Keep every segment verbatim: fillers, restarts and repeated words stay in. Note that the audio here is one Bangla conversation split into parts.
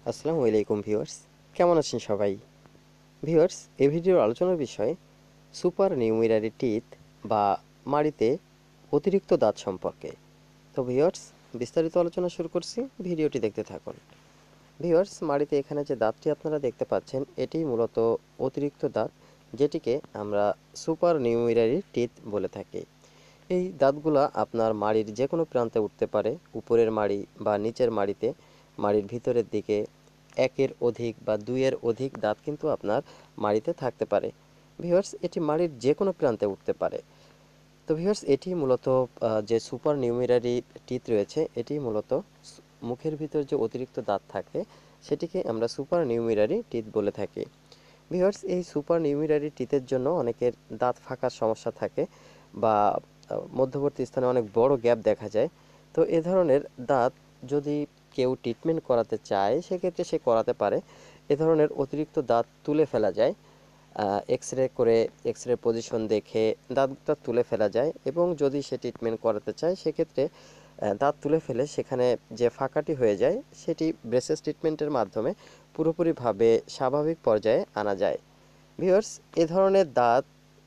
আসসালামু আলাইকুম ভিউয়ার্স, কেমন আছেন সবাই? ভিউয়ার্স, এই ভিডিওর আলোচনার বিষয় সুপার নিউমেরারি টিথ বা মাড়িতে অতিরিক্ত দাঁত সম্পর্কে। তো ভিউয়ার্স, বিস্তারিত আলোচনা শুরু করছি, ভিডিওটি দেখতে থাকুন। ভিউয়ার্স, মাড়িতে এখানে যে দাঁতটি আপনারা দেখতে পাচ্ছেন এটি মূলত অতিরিক্ত দাঁত, যেটিকে আমরা সুপার নিউমেরারি টিথ বলে থাকি। এই দাঁতগুলা আপনার মাড়ির যে কোনো প্রান্তে উঠতে পারে, উপরের মাড়ি বা নিচের মাড়িতে, মাড়ির ভিতরের দিকে একের অধিক বা দুইয়ের অধিক দাঁত কিন্তু আপনার মাড়িতে থাকতে পারে। ভিউয়ার্স, এটি মাড়ির যে কোনো প্রান্তে উঠতে পারে। তো ভিউয়ার্স, এটি মূলত আহ, যে সুপার নিউমেরারি টিথ রয়েছে, এটি মূলত সু- মুখের ভিতর যে অতিরিক্ত দাঁত থাকে সেটিকে আমরা সুপার নিউমেরারি টিথ বলে থাকি। ভিউয়ার্স, এই সুপার নিউমেরারি টিথের জন্য অনেকের দাঁত ফাঁকার সমস্যা থাকে বা আহ, মধ্যবর্তী স্থানে অনেক বড় গ্যাপ দেখা যায়। তো এ ধরনের দাঁত যদি কেউ ট্রিটমেন্ট করাতে চায় সেক্ষেত্রে সে করাতে পারে। এ ধরনের অতিরিক্ত দাঁত তুলে ফেলা যায়, এক্স রে করে এক্স রে পজিশন দেখে দাঁতটা তুলে ফেলা যায়, এবং যদি সে ট্রিটমেন্ট করাতে চায় সেক্ষেত্রে আহ, দাঁত তুলে ফেলে সেখানে যে ফাঁকাটি হয়ে যায় সেটি ব্রেসেস ট্রিটমেন্টের মাধ্যমে পুরোপুরিভাবে স্বাভাবিক পর্যায়ে আনা যায়। ভিউয়ার্স, এ ধরনের দাঁত,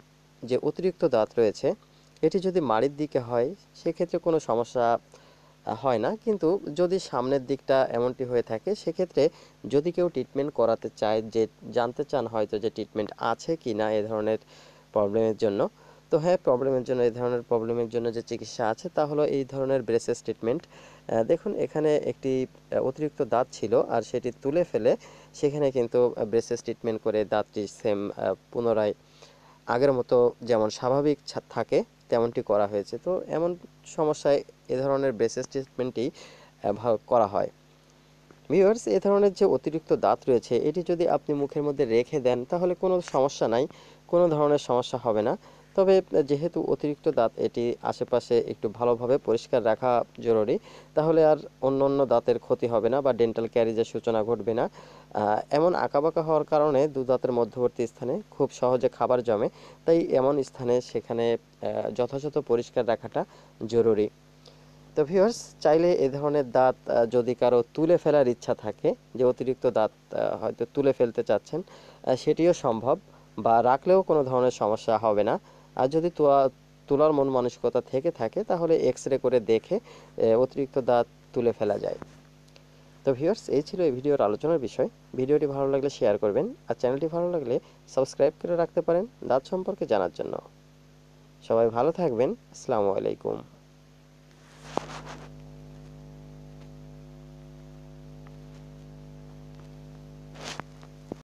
যে অতিরিক্ত দাঁত রয়েছে, এটি যদি মাড়ির দিকে হয় সেক্ষেত্রে কোনো সমস্যা আহ, হয় না, কিন্তু যদি সামনের দিকটা এমনটি হয়ে থাকে সেক্ষেত্রে যদি কেউ ট্রিটমেন্ট করাতে চায়, যে জানতে চান হয়তো যে ট্রিটমেন্ট আছে কি না এ ধরনের প্রবলেমের জন্য, তো হ্যাঁ, প্রবলেমের জন্য এই ধরনের প্রবলেমের জন্য যে চিকিৎসা আছে তা হলো এই ধরনের ব্রেসেস ট্রিটমেন্ট। দেখুন, এখানে একটি আহ, অতিরিক্ত দাঁত ছিল আর সেটি তুলে ফেলে সেখানে কিন্তু ব্রেসেস ট্রিটমেন্ট করে দাঁতটি সেম পুনরায় আগের মতো যেমন স্বাভাবিক ছা- থাকে তেমনটি করা হয়েছে। তো এমন সমস্যায় এ ধরনের ব্রেসেস ট্রিটমেন্টই করা হয়। ভিউয়ার্স, এ ধরনের যে অতিরিক্ত দাঁত রয়েছে এটি যদি আপনি মুখের মধ্যে রেখে দেন তাহলে কোনো সমস্যা নাই, কোনো ধরনের সমস্যা হবে না। তবে যেহেতু অতিরিক্ত দাঁত, এটি আশেপাশে একটু ভালোভাবে পরিষ্কার রাখা জরুরি, তাহলে আর অন্য অন্য দাঁতের ক্ষতি হবে না বা ডেন্টাল ক্যারিজের সূচনা ঘটবে না। আহ, এমন আঁকাবাঁকা হওয়ার কারণে দু দাঁতের মধ্যবর্তী স্থানে খুব সহজে খাবার জমে, তাই এমন স্থানে সেখানে আহ, যথাযথ পরিষ্কার রাখাটা জরুরি। তো ভিউয়ার্স, চাইলে এ ধরনের দাঁত আহ, যদি কারো তুলে ফেলার ইচ্ছা থাকে, যে অতিরিক্ত দাঁত আহ, হয়তো তুলে ফেলতে চাচ্ছেন, আহ, সেটিও সম্ভব, বা রাখলেও কোনো ধরনের সমস্যা হবে না। আর যদি তোলা তোলার মন মানসিকতা থেকে থাকে তাহলে এক্স রে করে দেখে আহ, অতিরিক্ত দাঁত তুলে ফেলা যায়। তো ভিউয়ার্স, এই ছিল এই ভিডিওর আলোচনার বিষয়। ভিডিওটি ভালো লাগলে শেয়ার করবেন, আর চ্যানেলটি ভালো লাগলে সাবস্ক্রাইব করে রাখতে পারেন দাঁত সম্পর্কে জানার জন্য। সবাই ভালো থাকবেন। আসসালামু আলাইকুম।